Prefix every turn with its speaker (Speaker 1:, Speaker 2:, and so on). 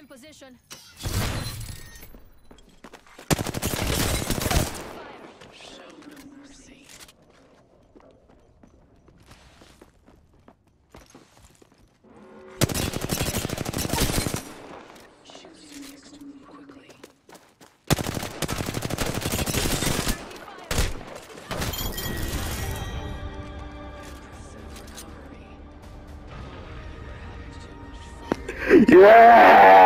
Speaker 1: in position.
Speaker 2: Show no mercy. Choose your next move quickly. Impressive recovery. We're having too much fun.
Speaker 3: Yeah!